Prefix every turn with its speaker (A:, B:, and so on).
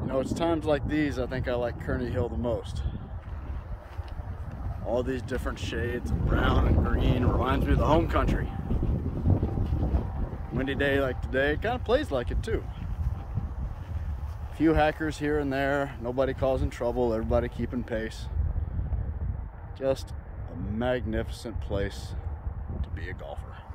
A: know, it's times like these I think I like Kearney Hill the most. All these different shades of brown and green reminds me of the home country. Windy day like today, it kind of plays like it too. A few hackers here and there, nobody causing trouble, everybody keeping pace. Just a magnificent place to be a golfer.